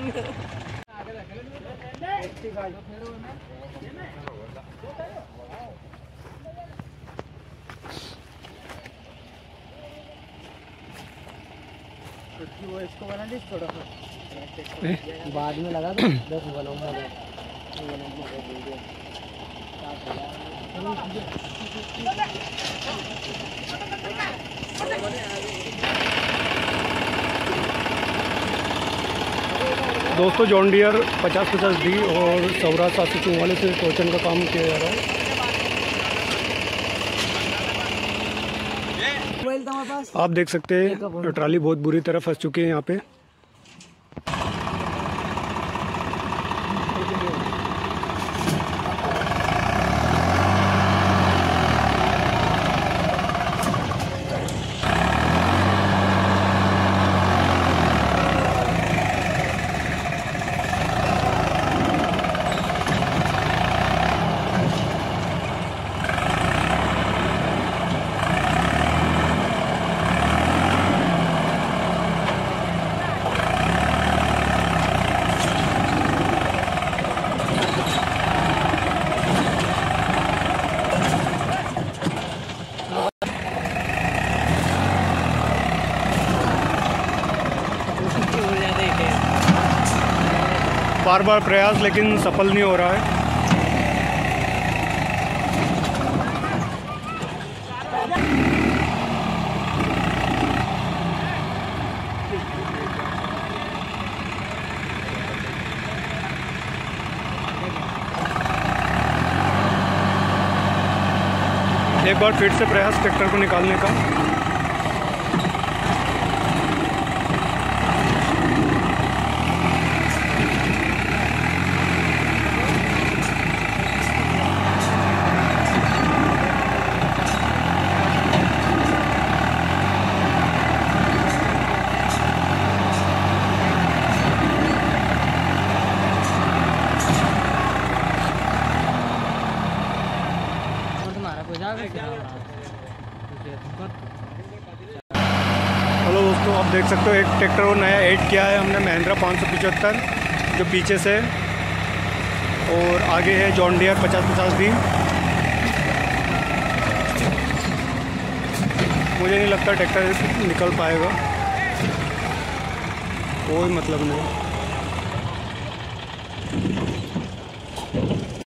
वो इसको बना दी थोड़ा बाद में लगा दो 10 बनाऊंगा। दोस्तों जॉन डियर 50-50D और सौरा 744 से टोचन का काम किया जा रहा है। आप देख सकते हैं ट्राली बहुत बुरी तरह फंस चुकी है यहाँ पे। बार बार प्रयास लेकिन सफल नहीं हो रहा है। एक बार फिर से प्रयास ट्रैक्टर को निकालने का। हेलो दोस्तों, आप देख सकते हो एक ट्रैक्टर और नया ऐड किया है हमने, महिंद्रा 575 जो पीछे से, और आगे है जॉन डियर 50-50D। मुझे नहीं लगता ट्रैक्टर निकल पाएगा, कोई मतलब नहीं।